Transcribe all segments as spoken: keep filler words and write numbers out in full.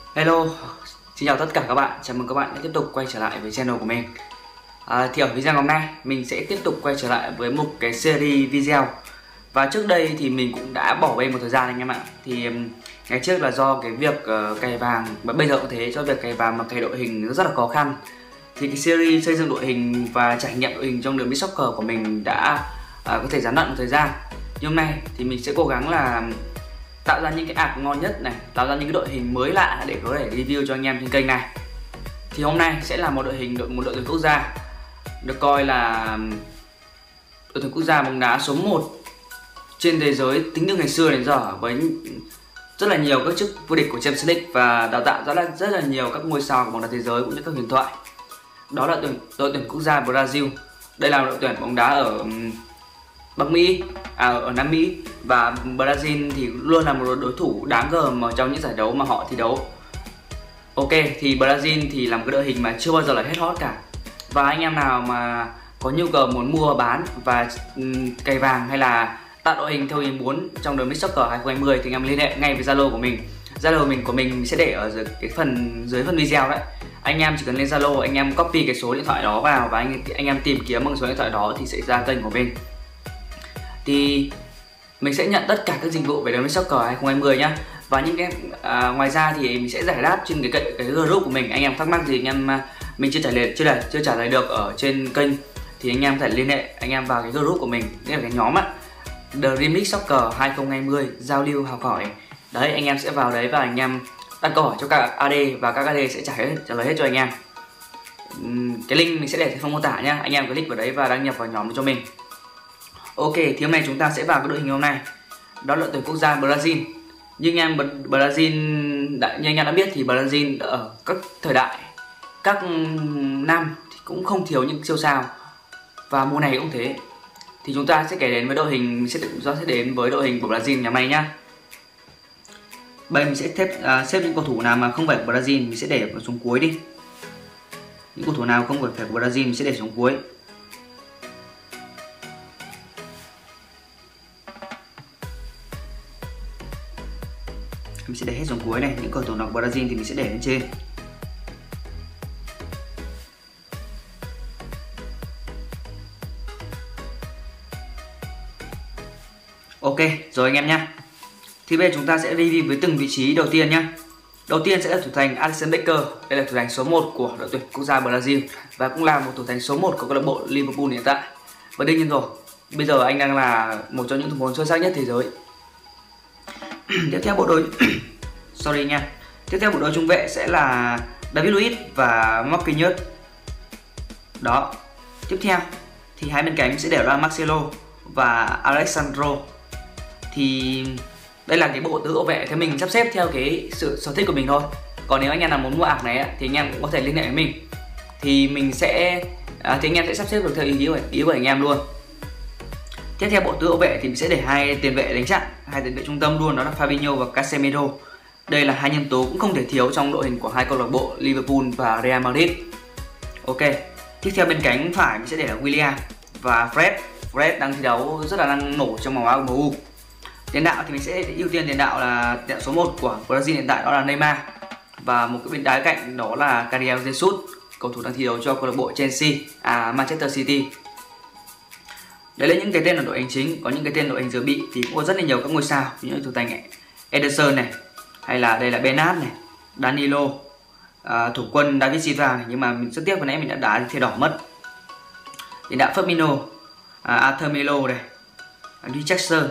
Hello, xin chào tất cả các bạn, chào mừng các bạn đã tiếp tục quay trở lại với channel của mình. à, Thì ở video hôm nay mình sẽ tiếp tục quay trở lại với một cái series video. Và trước đây thì mình cũng đã bỏ bê một thời gian anh em ạ. Thì ngày trước là do cái việc uh, cày vàng, và bây giờ cũng thế, cho việc cày vàng mà cày đội hình nó rất là khó khăn. Thì cái series xây dựng đội hình và trải nghiệm đội hình trong đường Mix Soccer của mình đã uh, có thể gián đoạn một thời gian. Nhưng hôm nay thì mình sẽ cố gắng là tạo ra những cái ạc ngon nhất này, tạo ra những cái đội hình mới lạ để có thể review cho anh em trên kênh này. Thì hôm nay sẽ là một đội hình đội một đội tuyển quốc gia được coi là đội tuyển quốc gia bóng đá số một trên thế giới tính từ ngày xưa đến giờ, với rất là nhiều các chức vô địch của Champions League và đào tạo rất là rất là nhiều các ngôi sao của bóng đá thế giới cũng như các huyền thoại. Đó là đội, đội tuyển quốc gia Brazil. Đây là đội tuyển bóng đá ở Bắc Mỹ, à, ở Nam Mỹ, và Brazil thì luôn là một đối thủ đáng gờm ở trong những giải đấu mà họ thi đấu. Ok, thì Brazil thì là một cái đội hình mà chưa bao giờ là hết hot cả. Và anh em nào mà có nhu cầu muốn mua bán và um, cày vàng hay là tạo đội hình theo ý muốn trong đường Mix Soccer hai không hai không thì anh em liên hệ ngay với Zalo của mình. Zalo mình của mình sẽ để ở dưới cái phần dưới phần video đấy. Anh em chỉ cần lên Zalo, anh em copy cái số điện thoại đó vào và anh anh em tìm kiếm bằng số điện thoại đó thì sẽ ra kênh của mình. Thì mình sẽ nhận tất cả các dịch vụ về đường Mix Soccer hai không hai không nhá. Và những cái à, ngoài ra thì mình sẽ giải đáp trên cái cái group của mình. Anh em thắc mắc gì anh em mình chưa trả lời chưa trả chưa trả lời được ở trên kênh thì anh em có thể liên hệ anh em vào cái group của mình, nghĩa là cái nhóm á, The Remix Soccer hai không hai không, giao lưu học hỏi. Đấy, anh em sẽ vào đấy và anh em đặt câu hỏi cho các a đê và các a đê sẽ trả hết trả lời hết cho anh em. Cái link mình sẽ để trong phần mô tả nhá. Anh em click vào đấy và đăng nhập vào nhóm cho mình. Ok, thì hôm nay chúng ta sẽ vào cái đội hình hôm nay. Đó là đội tuyển quốc gia Brazil. Nhưng em Brazil đã, như anh em đã biết thì Brazil ở các thời đại, các năm thì cũng không thiếu những siêu sao. Và mùa này cũng thế. Thì chúng ta sẽ kể đến với đội hình, mình sẽ do sẽ đến với đội hình của Brazil ngày hôm nay nhá. Bây mình sẽ xếp, uh, xếp những cầu thủ nào mà không phải của Brazil mình sẽ để xuống cuối đi. Những cầu thủ nào không phải của Brazil mình sẽ để xuống cuối. Mình sẽ để hết xuống cuối này, những cầu thủ nào của Brazil thì mình sẽ để lên trên. Ok, rồi anh em nhá. Thì bây giờ chúng ta sẽ review với từng vị trí đầu tiên nhá. Đầu tiên sẽ là thủ thành Alisson Becker, đây là thủ thành số một của đội tuyển quốc gia Brazil và cũng là một thủ thành số một của câu lạc bộ Liverpool hiện tại. Và đương nhiên rồi, bây giờ anh đang là một trong những thủ môn xuất sắc nhất thế giới. Tiếp theo bộ đôi sorry nha. Tiếp theo bộ đôi trung vệ sẽ là David Luiz và Marquinhos. Đó. Tiếp theo thì hai bên cánh sẽ để ra Marcelo và Alexandro. Thì đây là cái bộ tứ hậu vệ theo mình sắp xếp theo cái sự sở thích của mình thôi. Còn nếu anh em nào muốn mua ạc này thì anh em cũng có thể liên hệ với mình. Thì mình sẽ à, thì anh em sẽ sắp xếp được theo ý của, ý của anh em luôn. Tiếp theo bộ tứ hậu vệ thì mình sẽ để hai tiền vệ đánh chặn, hai tiền vệ trung tâm luôn, đó là Fabinho và Casemiro. Đây là hai nhân tố cũng không thể thiếu trong đội hình của hai câu lạc bộ Liverpool và Real Madrid. Ok. Tiếp theo bên cánh phải mình sẽ để là Willian và Fred. Fred đang thi đấu rất là năng nổ trong màu áo của em u. Tiền đạo thì mình sẽ ưu tiên tiền đạo là tiền đạo số một của Brazil hiện tại, đó là Neymar. Và một cái bên đá cạnh đó là Gabriel Jesus, cầu thủ đang thi đấu cho câu lạc bộ Chelsea, à Manchester City. Đấy là những cái tên ở đội hình chính. Có những cái tên đội hình dự bị thì cũng có rất là nhiều các ngôi sao, như thủ thành Ederson này, hay là đây là Bernat này, Danilo, à, thủ quân David Silva này, nhưng mà mình rất tiếc vừa nãy mình đã đá thì đỏ mất. Tiền đạo Firmino, à, Arthur Melo này, Richarlison,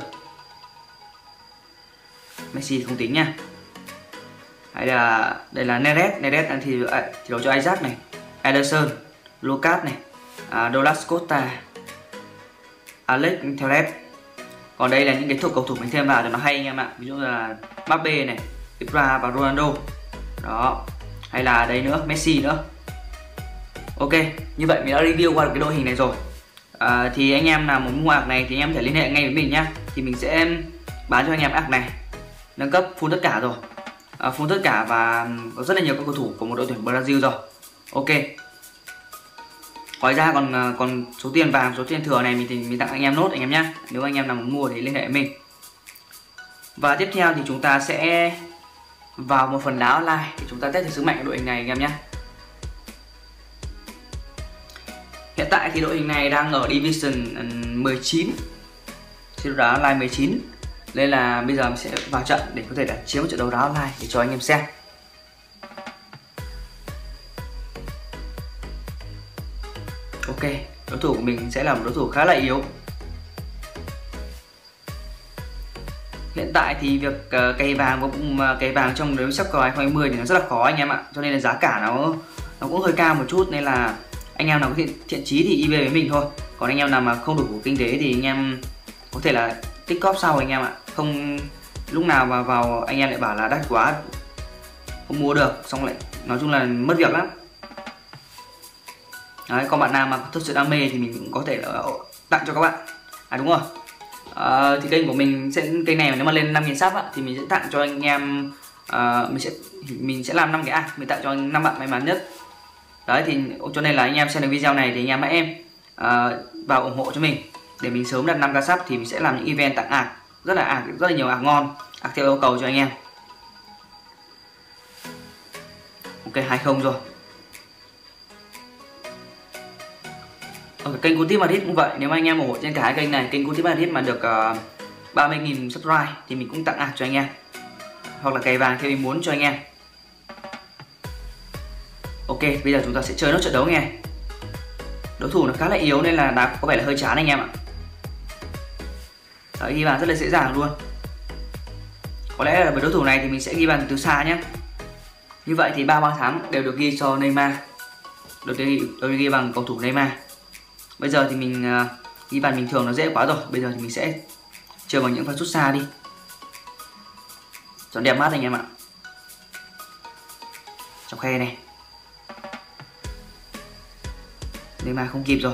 Messi không tính nha. Hay là đây là Neres, Neres đang thi, à, thi đấu cho Ajax này, Ederson, Lucas này, à, Douglas Costa, Alex Telles. Còn đây là những cái thuộc cầu thủ mình thêm vào cho nó hay anh em ạ. Ví dụ là Mbappe này, Ibra và Ronaldo. Đó. Hay là đây nữa, Messi nữa. Ok, như vậy mình đã review qua được cái đội hình này rồi. À, thì anh em nào muốn mua ạc này thì anh em thể liên hệ ngay với mình nhá. Thì mình sẽ bán cho anh em ạc này, nâng cấp full tất cả rồi. À, full tất cả và có rất là nhiều các cầu thủ của một đội tuyển Brazil rồi. Ok. Ngoài ra còn còn số tiền vàng, số tiền thừa này mình thì mình tặng anh em nốt anh em nhé. Nếu anh em nào muốn mua thì liên hệ với mình. Và tiếp theo thì chúng ta sẽ vào một phần đá online để chúng ta test thử sức mạnh của đội hình này anh em nhé. Hiện tại thì đội hình này đang ở Division mười chín, chế độ đá online mười chín, nên là bây giờ mình sẽ vào trận để có thể là chiếm một trận đấu đá online để cho anh em xem. Ok, đối thủ của mình sẽ là một đối thủ khá là yếu. Hiện tại thì việc uh, cày vàng và uh, cày vàng trong đấu sắp cờ hai không hai không thì nó rất là khó anh em ạ, cho nên là giá cả nó nó cũng hơi cao một chút, nên là anh em nào có thiện, thiện chí thì i bê với mình thôi. Còn anh em nào mà không đủ kinh tế thì anh em có thể là tích cóp sau anh em ạ. Không lúc nào mà vào anh em lại bảo là đắt quá không mua được, xong lại nói chung là mất việc lắm. Đấy, còn bạn nào mà thực sự đam mê thì mình cũng có thể là tặng cho các bạn. À đúng rồi. À, thì kênh của mình sẽ kênh này nếu mà lên năm nghìn sub á, thì mình sẽ tặng cho anh em uh, mình sẽ mình sẽ làm năm cái à mình tặng cho năm bạn may mắn nhất. Đấy thì cho nên là anh em xem được video này thì anh em hãy em uh, vào ủng hộ cho mình để mình sớm đặt năm k sub, thì mình sẽ làm những event tặng ạc rất là ạc rất là nhiều ạc ngon, ạc theo yêu cầu cho anh em. Ok, hai không rồi. Ở kênh của Team Madrid cũng vậy, nếu mà anh em ủng hộ trên cả hai kênh này, kênh của Team Madrid mà được uh, ba mươi nghìn subscribe thì mình cũng tặng ạc cho anh em, hoặc là cày vàng theo ý muốn cho anh em. Ok, bây giờ chúng ta sẽ chơi nốt trận đấu nghe. Đối thủ nó khá là yếu nên là đá có vẻ là hơi chán anh em ạ. Đấy, ghi bàn rất là dễ dàng luôn. Có lẽ là với đối thủ này thì mình sẽ ghi bàn từ xa nhé. Như vậy thì ba bàn thắng đều được ghi cho Neymar, được ghi, được ghi bằng cầu thủ Neymar. Bây giờ thì mình uh, ghi bàn bình thường nó dễ quá rồi. Bây giờ thì mình sẽ chơi bằng những pha sút xa đi, chọn đẹp mắt anh em ạ. Trong khe này Neymar không kịp rồi.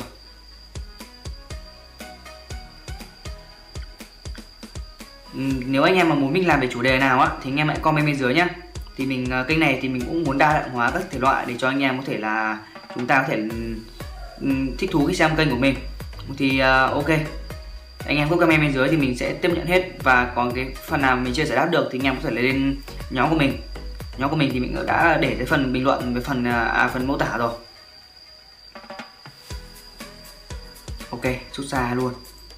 Nếu anh em mà muốn mình làm về chủ đề nào á thì anh em hãy comment bên dưới nhé. Thì mình kênh này thì mình cũng muốn đa dạng hóa các thể loại để cho anh em có thể là chúng ta có thể thích thú khi xem kênh của mình. Thì uh, ok, anh em cứ comment bên dưới thì mình sẽ tiếp nhận hết, và còn cái phần nào mình chưa giải đáp được thì anh em có thể lên nhóm của mình. Nhóm của mình thì mình đã để cái phần bình luận với phần à, phần mô tả rồi. Ok, rút xa luôn.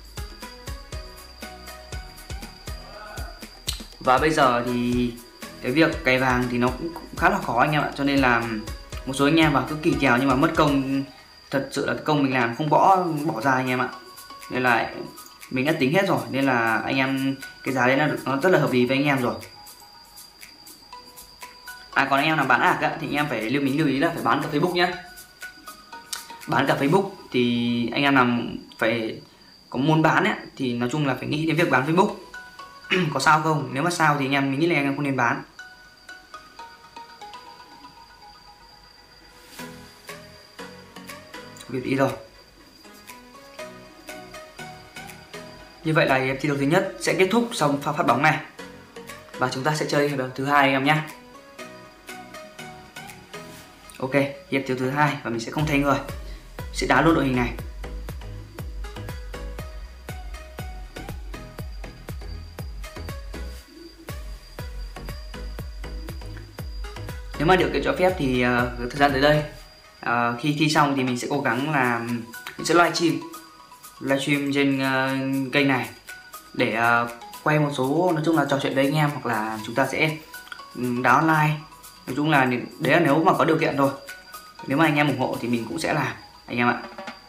Và bây giờ thì cái việc cày vàng thì nó cũng khá là khó anh em ạ, cho nên là một số anh em vào cứ kỳ kèo nhưng mà mất công, thật sự là công mình làm không bỏ bỏ ra anh em ạ. Nên là mình đã tính hết rồi, nên là anh em cái giá đấy là nó rất là hợp lý với anh em rồi. À còn anh em nào bán ạc á, thì anh em phải lưu mình lưu ý là phải bán cả Facebook nhé. Bán cả Facebook thì anh em nào phải có muốn bán ấy, thì nói chung là phải nghĩ đến việc bán Facebook. Có sao không? Nếu mà sao thì anh em mình nghĩ là anh em không nên bán. Việc đi rồi. Như vậy là hiệp thi đấu thứ nhất sẽ kết thúc xong pha phát bóng này, và chúng ta sẽ chơi hiệp đấu thứ hai anh em nhé. Ok, hiệp thi đấu thứ hai và mình sẽ không thay người, sẽ đá luôn đội hình này. Nếu mà điều kiện cho phép thì uh, thời gian tới đây uh, khi thi xong thì mình sẽ cố gắng là mình sẽ livestream livestream trên uh, kênh này để uh, quay một số, nói chung là trò chuyện với anh em, hoặc là chúng ta sẽ um, đá online. Nói chung là đấy là nếu mà có điều kiện thôi. Nếu mà anh em ủng hộ thì mình cũng sẽ làm anh em ạ.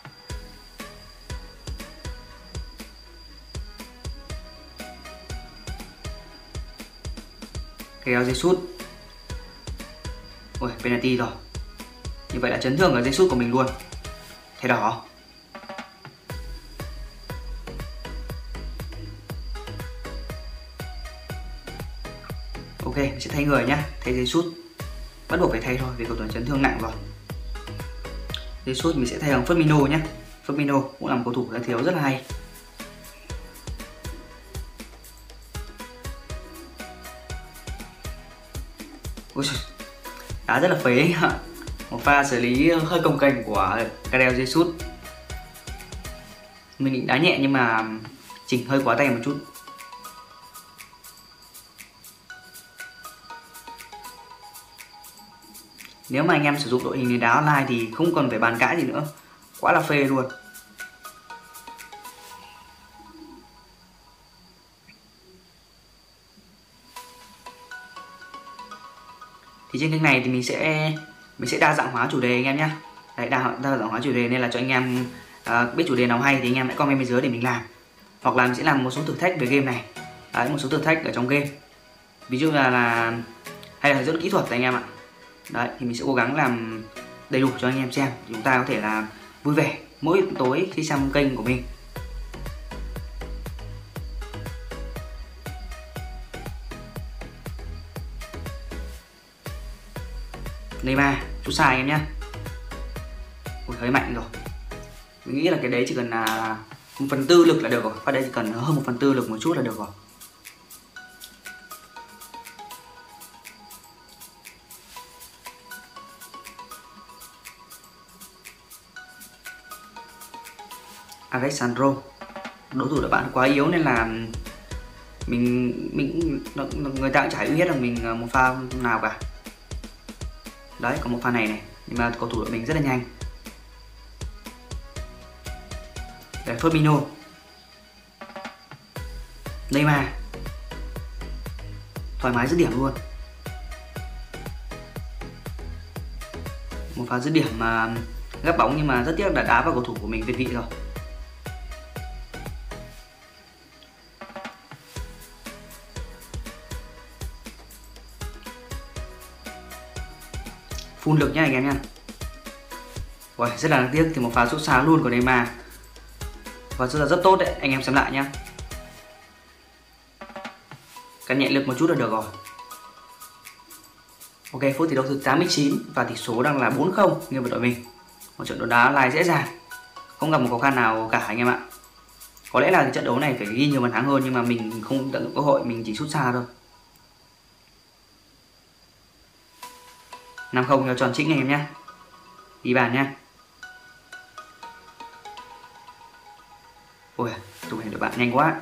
Kéo dây sút. Ôi, penalty rồi. Như vậy là chấn thương ở dây sút của mình luôn. Thẻ đỏ. Ok, mình sẽ thay người nhá, thay dây sút. Bắt buộc phải thay thôi vì cầu thủ chấn thương nặng rồi. Dây sút mình sẽ thay bằng Firmino nhé. Firmino cũng là một cầu thủ đã thiếu rất là hay. Ôi, đá rất là phế. Một pha xử lý hơi cồng kềnh của Gabriel Jesus. Mình định đá nhẹ nhưng mà chỉnh hơi quá tay một chút. Nếu mà anh em sử dụng đội hình này đá online thì không cần phải bàn cãi gì nữa, quá là phê luôn. Thì trên kênh này thì mình sẽ mình sẽ đa dạng hóa chủ đề anh em nhé. Đấy, đa, đa dạng hóa chủ đề nên là cho anh em à, biết chủ đề nào hay thì anh em hãy comment bên dưới để mình làm, hoặc là mình sẽ làm một số thử thách về game này. Đấy, một số thử thách ở trong game, ví dụ là, là hay là dẫn kỹ thuật anh em ạ. Đấy, thì mình sẽ cố gắng làm đầy đủ cho anh em xem, chúng ta có thể là vui vẻ mỗi tối khi xem kênh của mình. Neymar chút sai em nhé. Ui, hơi mạnh rồi. Mình nghĩ là cái đấy chỉ cần là một phần tư lực là được rồi. Và đây chỉ cần hơn một phần tư lực một chút là được rồi. Alexandro, đối thủ của bạn quá yếu nên là mình mình người ta cũng chả biết là mình một pha nào cả. Đấy, có một pha này này, nhưng mà cầu thủ của mình rất là nhanh. Đấy, Firmino, Neymar, thoải mái dứt điểm luôn. Một pha dứt điểm mà gấp bóng nhưng mà rất tiếc đã đá vào cầu thủ của mình việt vị rồi. Phun lực nhá anh em nhá. Ui, rất là đáng tiếc thì một pha sút xa luôn của Neymar. Và rất là rất tốt đấy, anh em xem lại nhá. Cắt nhẹ lực một chút là được rồi. Ok, phút thi đấu thứ tám mươi chín và tỷ số đang là bốn không nghiêng về đội mình. Một trận đấu đá lai dễ dàng, không gặp một khó khăn nào cả anh em ạ. Có lẽ là cái trận đấu này phải ghi nhiều bàn thắng hơn nhưng mà mình không tận dụng cơ hội, mình chỉ sút xa thôi. năm không cho tròn chỉnh anh em nhé. Đi bàn nhá. Ôi, tụi này đội bạn nhanh quá.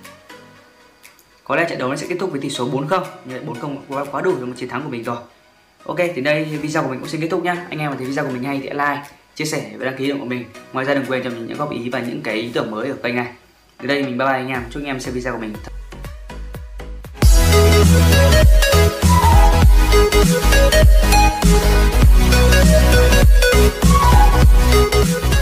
Có lẽ trận đấu nó sẽ kết thúc với tỷ số bốn không. Như vậy bốn không quá, quá đủ cho một chiến thắng của mình rồi. Ok, thì đây video của mình cũng xin kết thúc nhá. Anh em mà thấy video của mình hay thì hãy like, chia sẻ và đăng ký kênh của mình. Ngoài ra đừng quên cho mình những góp ý và những cái ý tưởng mới ở kênh này. Từ đây mình bye bye anh em. Chúc anh em xem video của mình. We'll be right back.